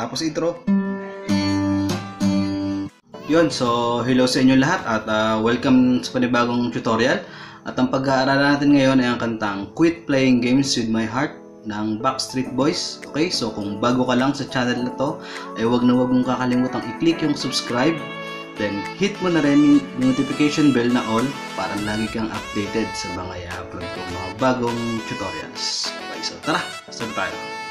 tapos intro. Yun, so hello sa inyo lahat at welcome sa panibagong tutorial. At ang pag-aaralan natin ngayon ay ang kantang Quit Playing Games With My Heart ng Backstreet Boys. Okay, so kung bago ka lang sa channel na to, ay wag mong kakalimutang i-click yung subscribe. Then hit mo na rin yung notification bell na all para lagi kang updated sa mga i-upload kong mga bagong tutorials. Okay, so tara, start tayo.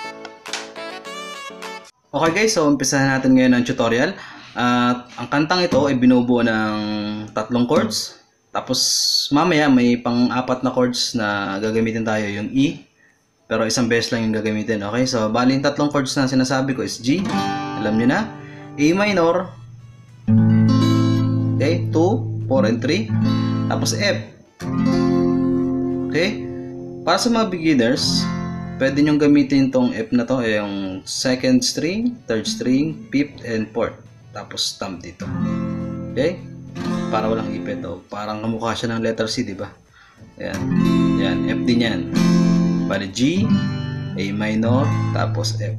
Okay guys, so umpisahan natin ngayon ang tutorial. Ang kantang ito ay binubuo ng 3 chords. Tapos mamaya may pang-4 na chords na gagamitin tayo, yung E. Pero isang beses lang yung gagamitin. Okay, so bali yung 3 chords na sinasabi ko is G, alam nyo na, A minor, okay, 2, 4, and 3, tapos F. Okay, para sa mga beginners, pwede nyo gamitin tong F na to, yung 2nd string, 3rd string, 5th, and 4th. Tapos thumb dito. Okay, para walang ipit. Parang kamukha siya ng letter C, diba? Ayan, yan, F din yan. Bali G, A minor, tapos F.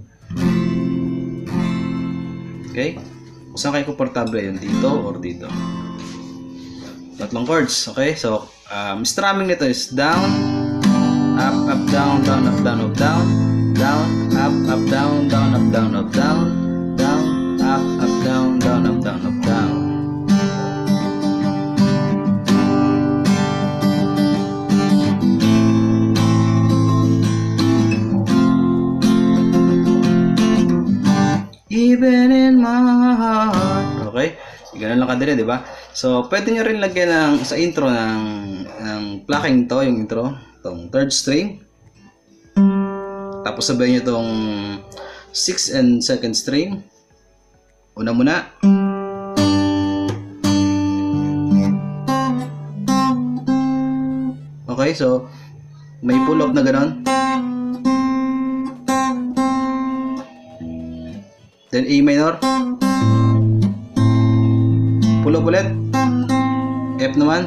Okay? Kung saan kayo komportable, yun dito or dito. 3 chords. Okay? So, strumming nito is down, up, up, down, down, up, down, up, down, down, up, down, down, up, down, up, down, down, up, down, down, up, down, up, down. Even in my heart. Okay? Ganun lang kadali, di ba? So, pwede nyo rin lagyan ng sa intro ng plucking to, yung intro, tong 3rd string. Tapos sabayin nyo tong 6th and 2nd string. Una muna. Okay, so may pull up na ganon. Then A minor, pull up ulit, F naman,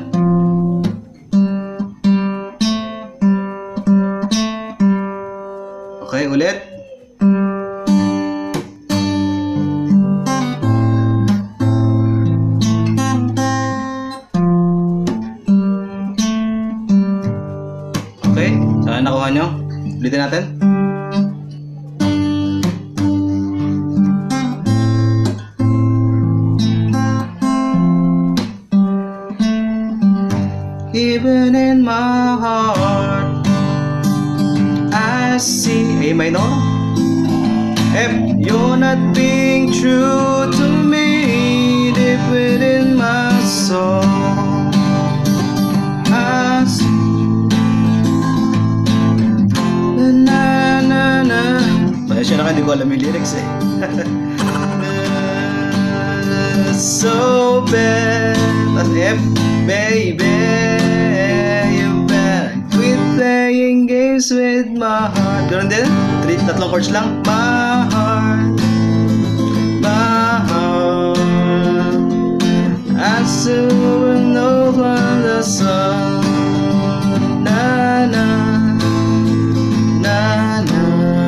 okay, ulit, okay, saan nakuha nyo? Ulitin natin. Even in my heart, I see A minor, F. You're not being true to me, deep within my soul. I see na na na. Pasensya na, hindi ko alam yung lyrics eh. So bad. Tas F, baby. Playing games with my heart. Ganun din. 3 chords lang. My heart, my heart. I still will know when the sun. Na na na na.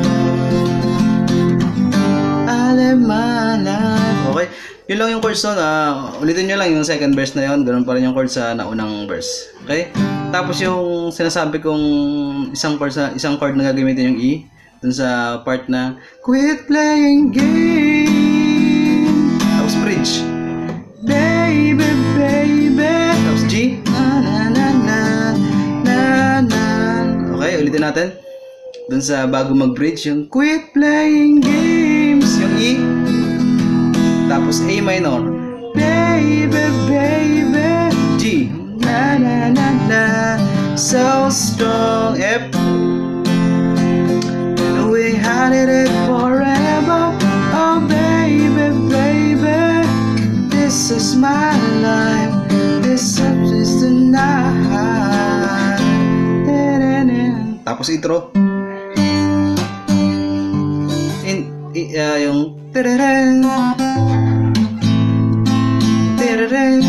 I live my life. Okay. Yun lang yung chords na. Ulitin nyo lang yung 2nd verse na yun. Ganun pa rin yung chords sa naunang verse. Okay? Tapos yung sinasabi kong isang chord na gagamitin yung E dun sa part na quit playing game. Tapos bridge. Baby, baby. Tapos G. Na na na na na na. Okay, ulitin natin. Dun sa bago mag-bridge yung quit playing games, yung E. Tapos A minor. Baby, baby. G. Na na na na, so strong. F. We had it forever. Oh baby, baby, this is my life. This is the night. Tapos intro. Yung tereren. Tereren.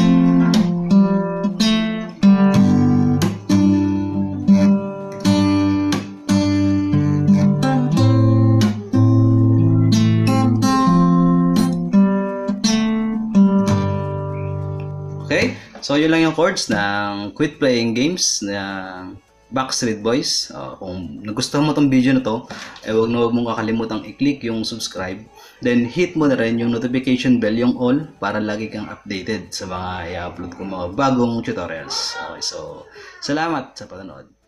Okay? So, yun lang yung chords ng Quit Playing Games ng Backstreet Boys. Kung nagustuhan mo tong video na to, huwag mong kakalimutang i-click yung subscribe. Then, hit mo na rin yung notification bell, yung all, para lagi kang updated sa mga i-upload kong mga bagong tutorials. Okay, so, salamat sa panonood.